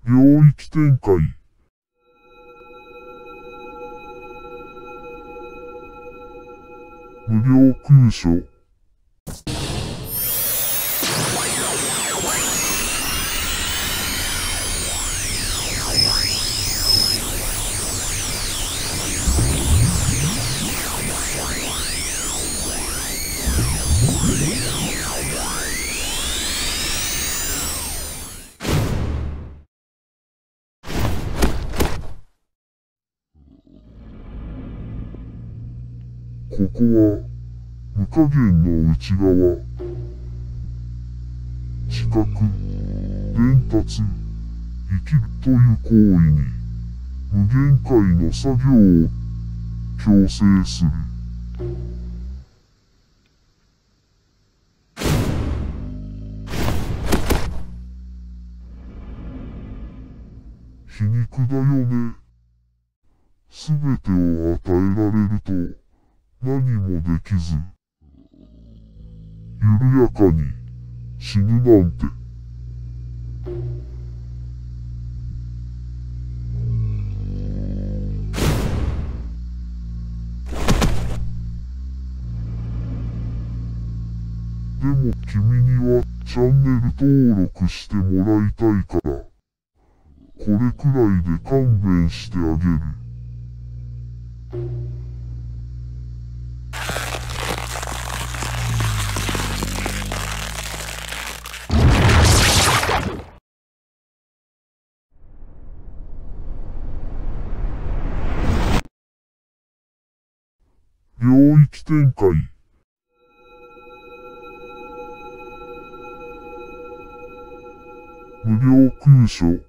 領域展開。無料空所。ここは無加減の内側。知覚、伝達、生きるという行為に無限界の作業を強制する。皮肉だよね。すべてを与えられると何もできず、緩やかに死ぬなんて。でも君にはチャンネル登録してもらいたいから、これくらいで勘弁してあげる。領域展開。無料空所。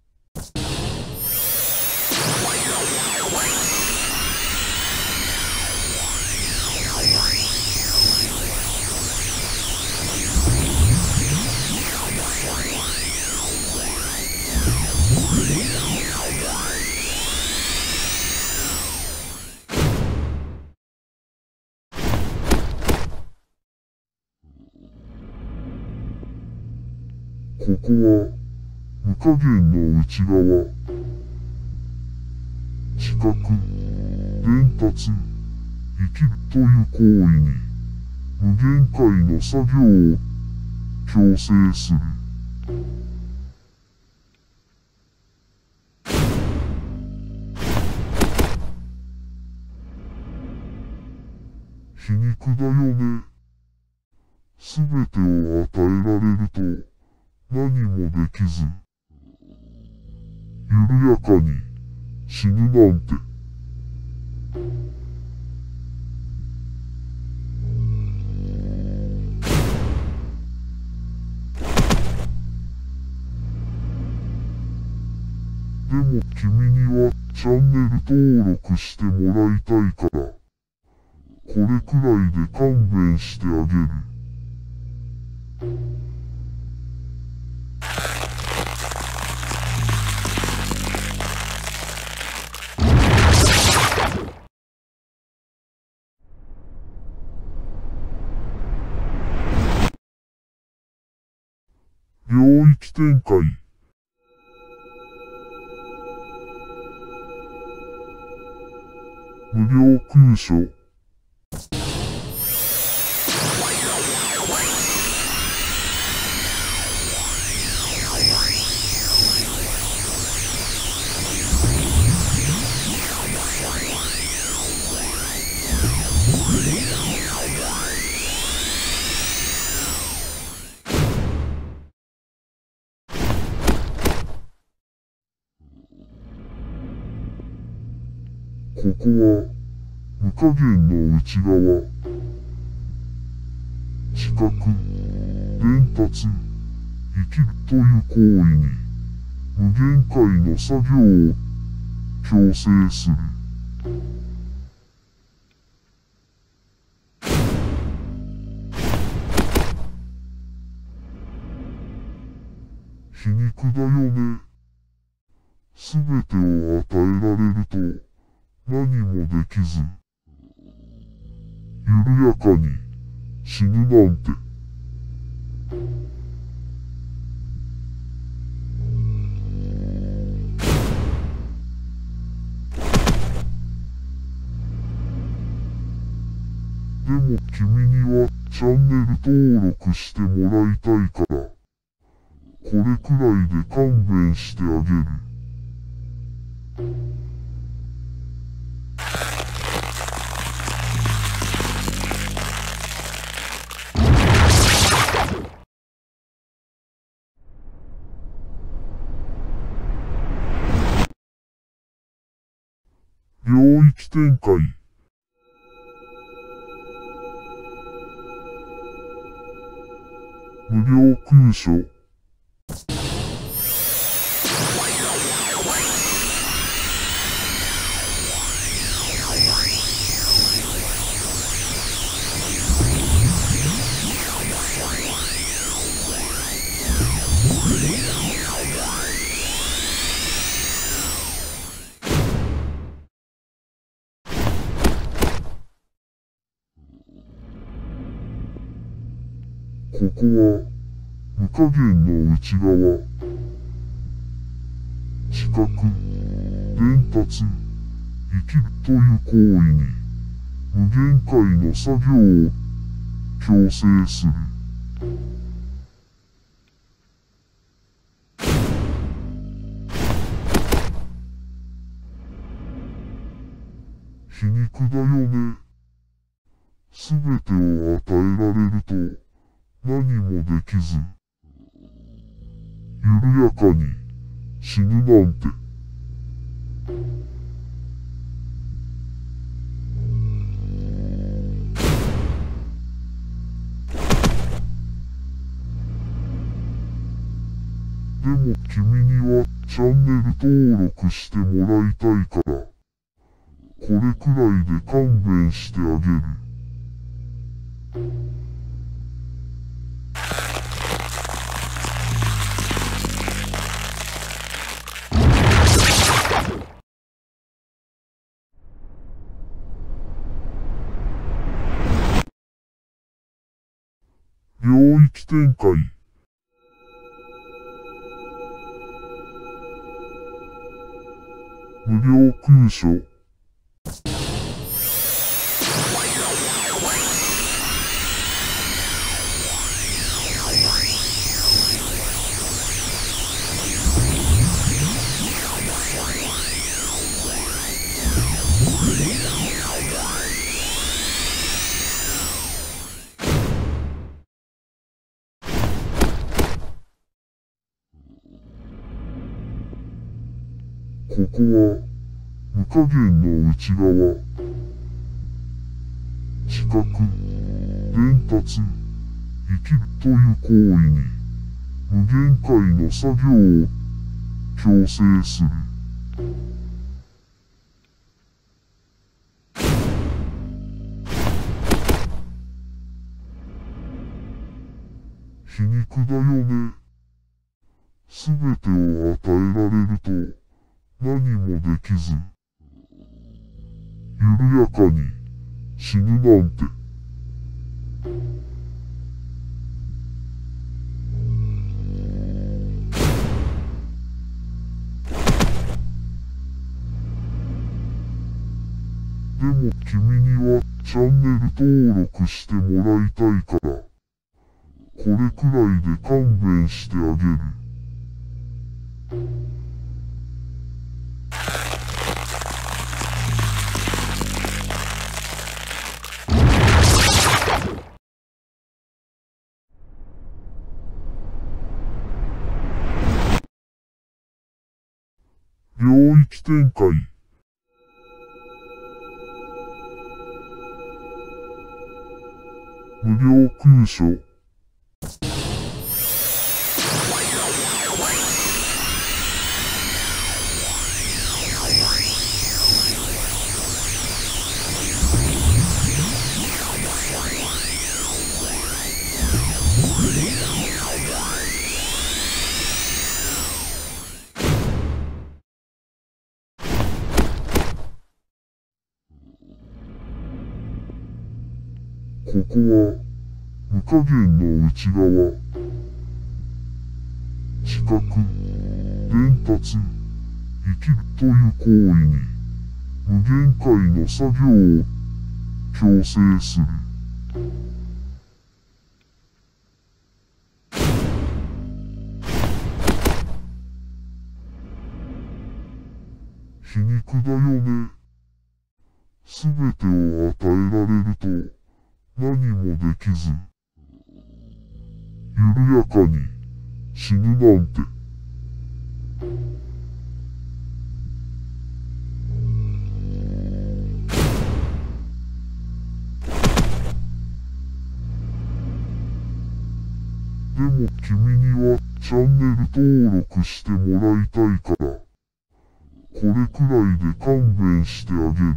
ここは無加減の内側。知覚、伝達、生きるという行為に無限界の作業を強制する。皮肉だよね。すべてを与えられると何もできず、緩やかに死ぬなんて。でも君にはチャンネル登録してもらいたいから、これくらいで勘弁してあげる。領域展開。無料空所。ここは無加減の内側。知覚、伝達、生きるという行為に無限界の作業を強制する。皮肉だよね。すべてを与えられると何もできず、緩やかに死ぬなんて。 も君にはチャンネル登録してもらいたいから、これくらいで勘弁してあげる。領域展開。無料空所。ここは無加減の内側。知覚、伝達、生きるという行為に無限界の作業を強制する。皮肉だよね。すべてを与えられると何もできず、緩やかに死ぬなんて。でも君にはチャンネル登録してもらいたいから、これくらいで勘弁してあげる。領域展開。無料空所。ここは無加減の内側。知覚、伝達、生きるという行為に無限界の作業を強制する。皮肉だよね。すべてを与えられると何もできず、緩やかに死ぬなんて。でも君にはチャンネル登録してもらいたいから、これくらいで勘弁してあげる。領域展開。無料空所。ここは無加減の内側。知覚、伝達、生きるという行為に無限界の作業を強制する。 皮肉だよね。すべてを与えられると、何もできず、緩やかに死ぬなんて。でも君にはチャンネル登録してもらいたいから、これくらいで勘弁してあげる。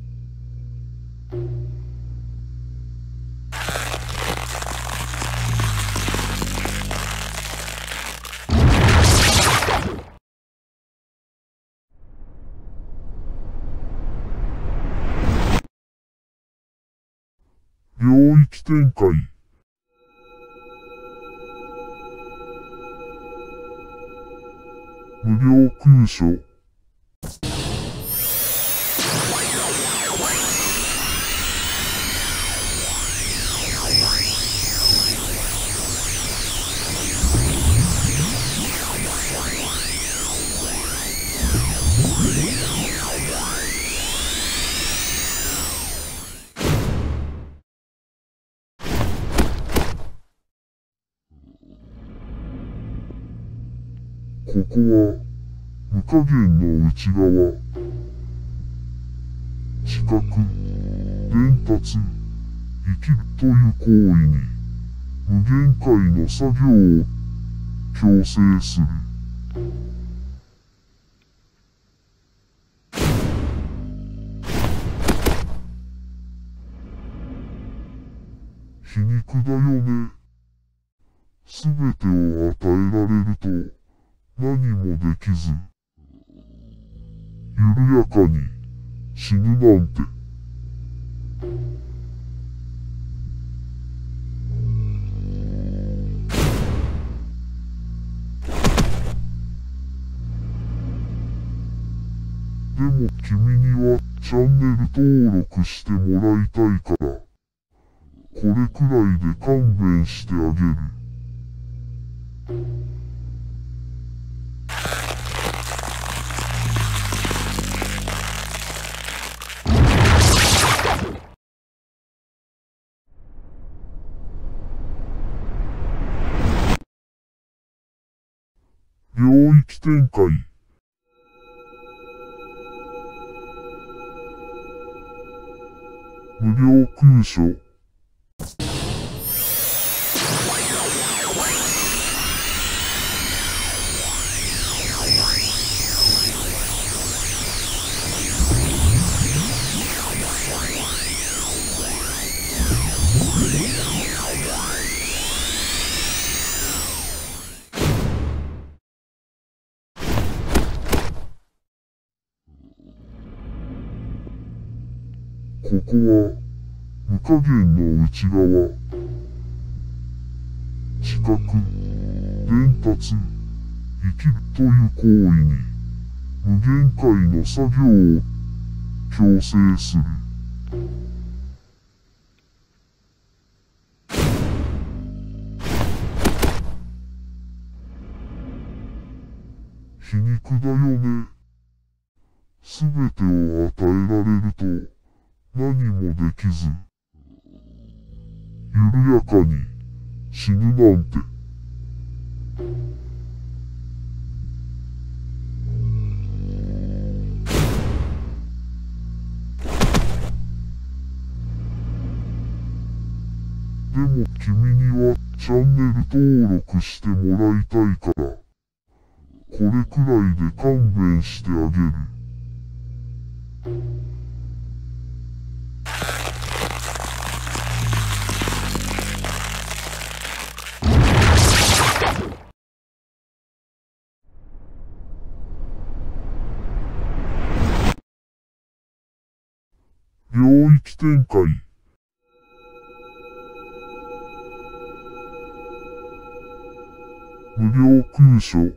領域展開。無料空所。ここは無加減の内側。知覚、伝達、生きるという行為に無限界の作業を強制する。皮肉だよね。すべてを与えられると何もできず、緩やかに死ぬなんて。でも君にはチャンネル登録してもらいたいから、これくらいで勘弁してあげる。領域展開。無料空所。ここは無加減の内側。知覚、伝達、生きるという行為に無限界の作業を強制する。皮肉だよね。すべてを与えられると何もできず、緩やかに死ぬなんて。でも君にはチャンネル登録してもらいたいから、これくらいで勘弁してあげる。領域展開。無料空所。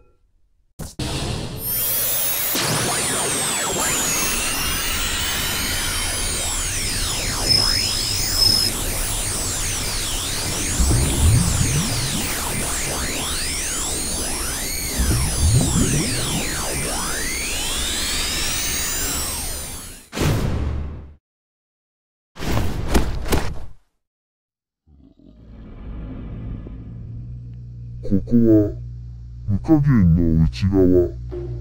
こは無加減の内側。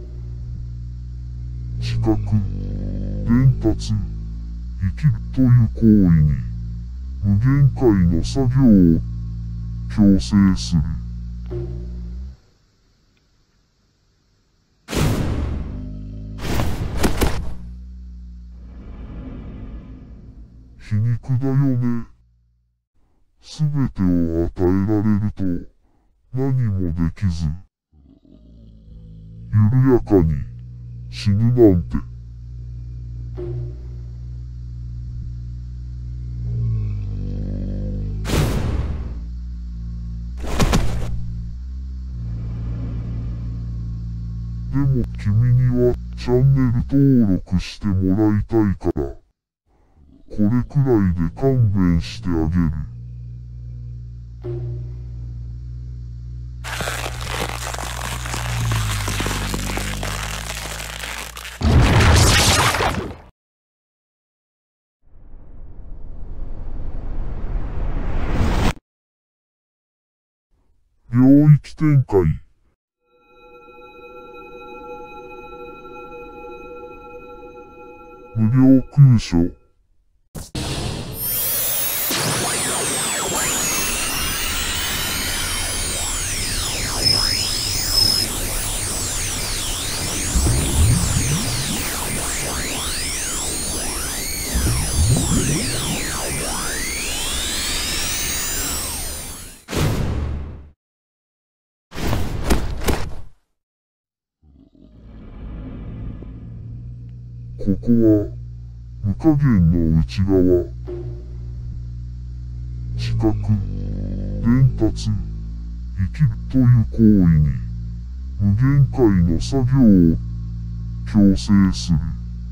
知覚、伝達、生きるという行為に無限界の作業を強制する。皮肉だよね。すべてを与えられると何もできず、緩やかに死ぬなんて。でも君にはチャンネル登録してもらいたいから、これくらいで勘弁してあげる。領域展開。無料空所。ここは無加減の内側。知覚、伝達、生きるという行為に無限界の作業を強制する。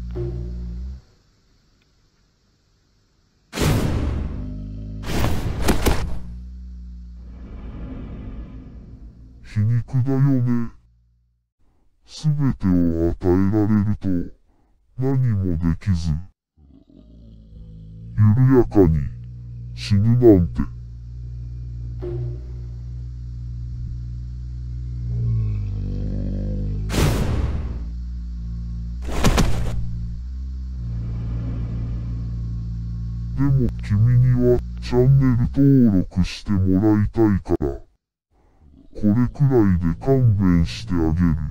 皮肉だよね。すべてを与えられると何もできず、緩やかに死ぬなんて。でも君にはチャンネル登録してもらいたいから、これくらいで勘弁してあげる。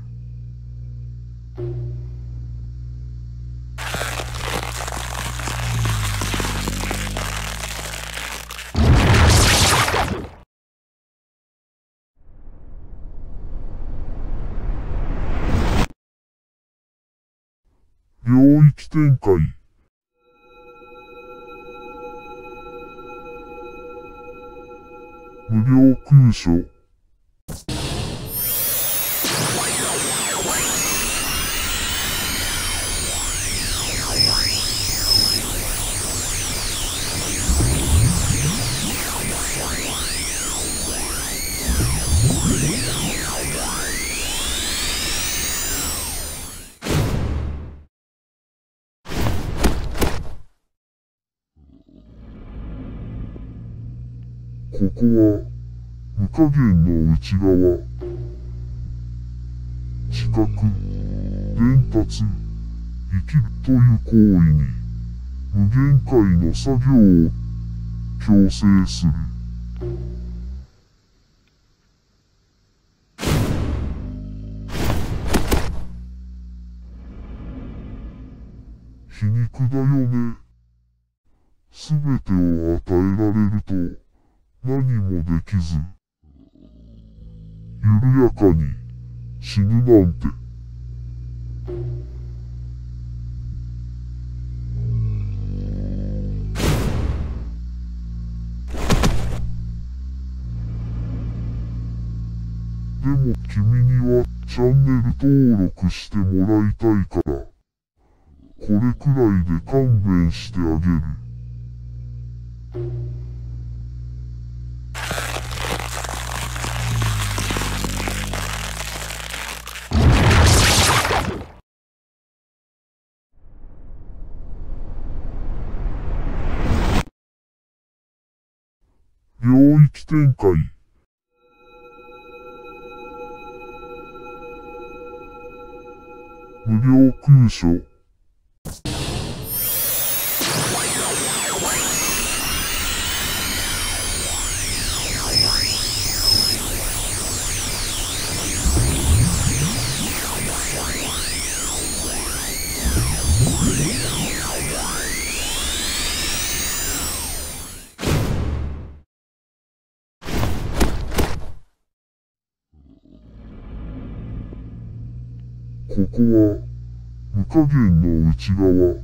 領域展開。無料空所。ここは無加減の内側。知覚、伝達、生きるという行為に無限界の作業を強制する。皮肉だよね。すべてを与えられると何もできず、緩やかに死ぬなんて。でも君にはチャンネル登録してもらいたいから、これくらいで勘弁してあげる。領域展開。 無料空所。ここは無加減の内側。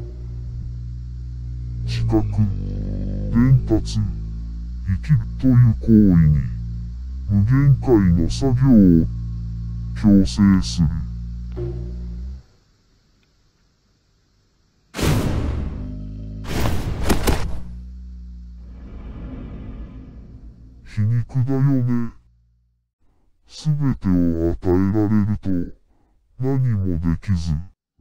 知覚、伝達、生きるという行為に無限界の作業を強制する。皮肉だよね。すべてを与えられると何もできず、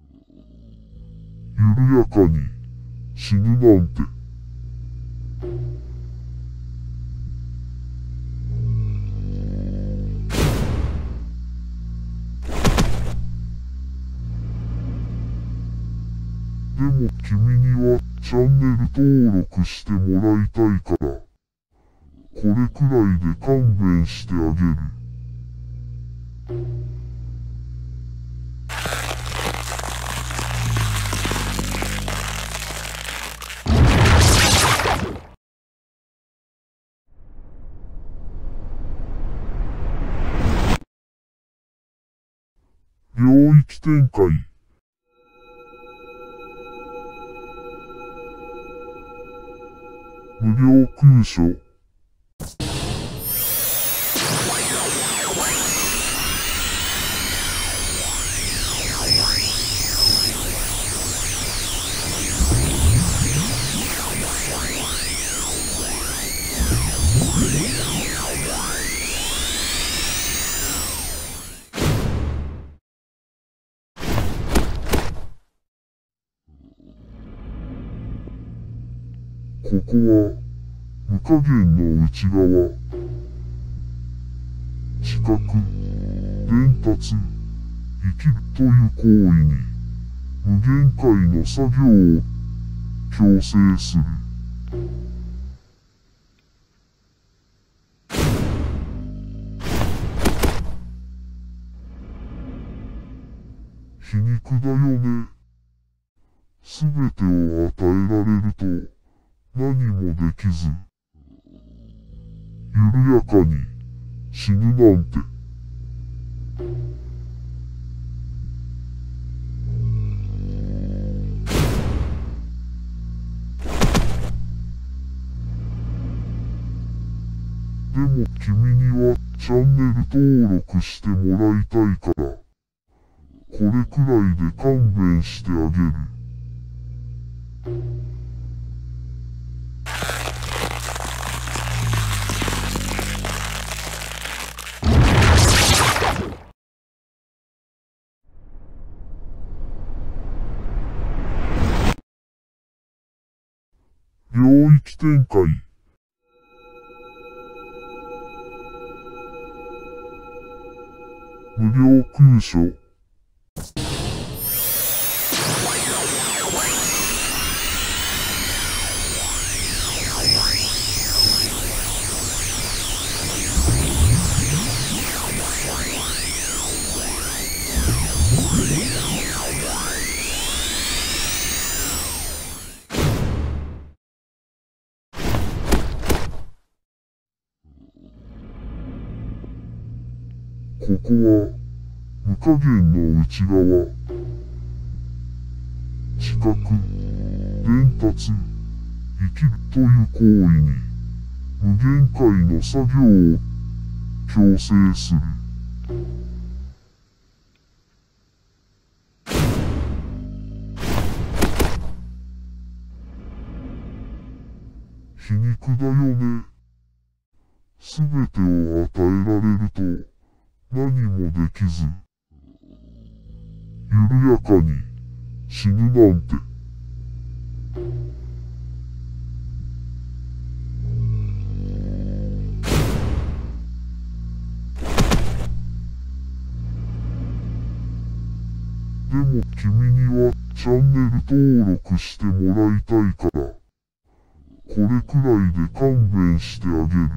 緩やかに死ぬなんて。でも君にはチャンネル登録してもらいたいから、これくらいで勘弁してあげる。領域展開。無料空所。ここは無加減の内側。知覚、伝達、生きるという行為に無限界の作業を強制する。皮肉だよね。すべてを与えられると何もできず、緩やかに死ぬなんて。でも君にはチャンネル登録してもらいたいから、これくらいで勘弁してあげる。領域展開。無料空所。ここは無加減の内側。知覚、伝達、生きるという行為に無限界の作業を強制する。皮肉だよね。すべてを与えられると何もできず、緩やかに死ぬなんて。でも君にはチャンネル登録してもらいたいから、これくらいで勘弁してあげる。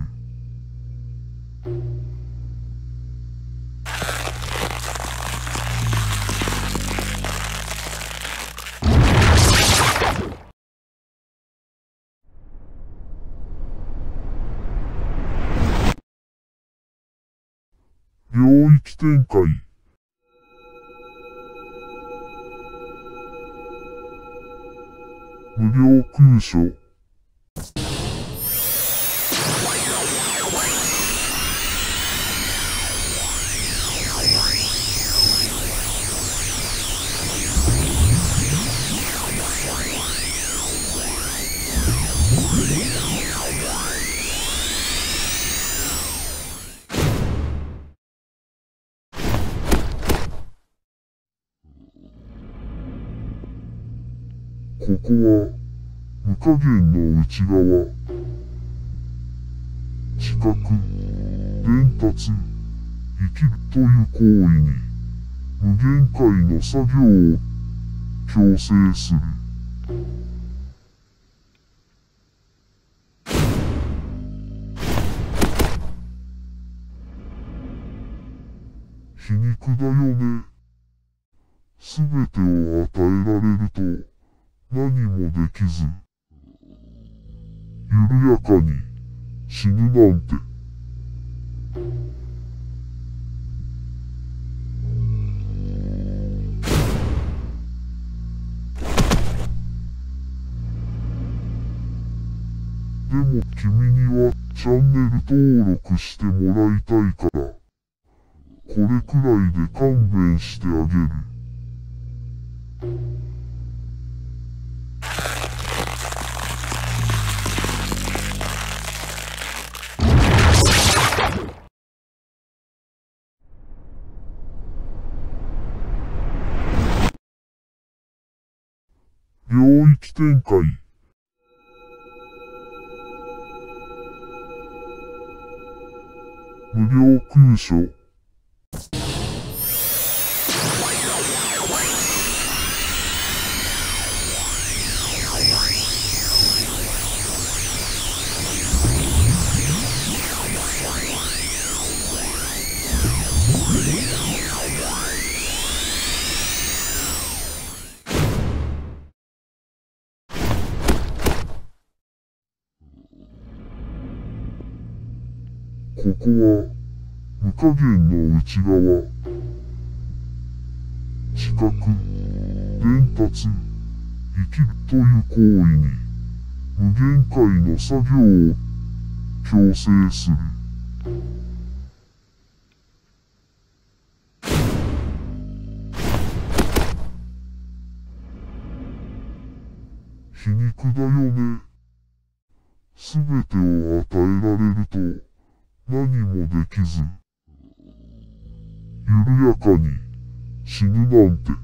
領域展開。無料空所。ここは無加減の内側。知覚、伝達、生きるという行為に無限界の作業を強制する。皮肉だよね。すべてを与えられると何もできず、緩やかに死ぬなんて。でも君にはチャンネル登録してもらいたいから、これくらいで勘弁してあげる。領域展開。無料空所。ここは無加減の内側。知覚、伝達、生きるという行為に無限界の作業を強制する。皮肉だよね。すべてを与えられると何もできず、緩やかに死ぬなんて。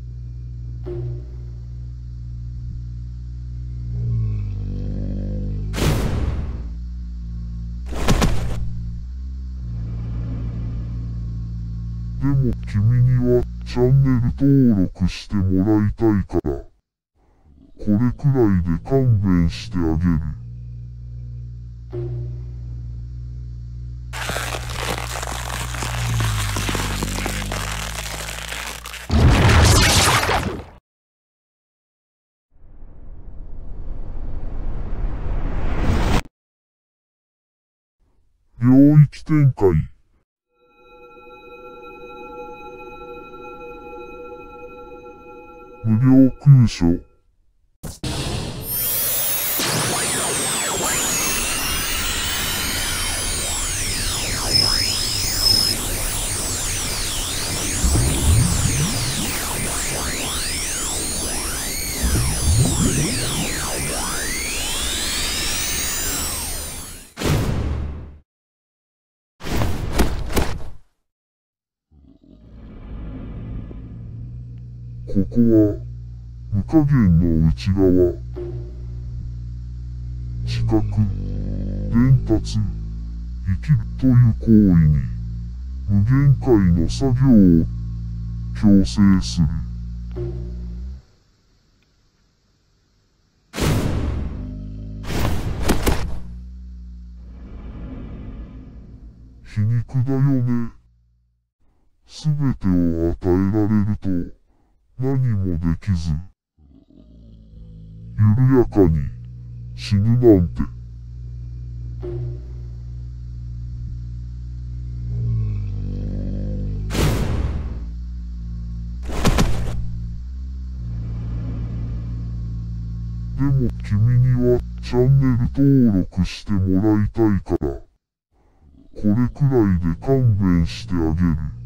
でも君にはチャンネル登録してもらいたいから、これくらいで勘弁してあげる。領域展開。無料空所。ここは無加減の内側。知覚、伝達、生きるという行為に無限界の作業を強制する。 皮肉だよね。すべてを与えられると、何もできず、緩やかに死ぬなんて。でも君にはチャンネル登録してもらいたいから、これくらいで勘弁してあげる。